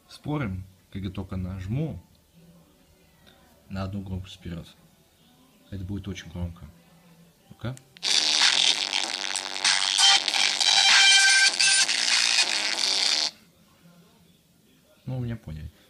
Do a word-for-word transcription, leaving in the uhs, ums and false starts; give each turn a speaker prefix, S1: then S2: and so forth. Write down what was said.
S1: Спорим, когда только нажму на одну громкость вперед. Это будет очень громко. Ну-ка. Ну, вы меня поняли.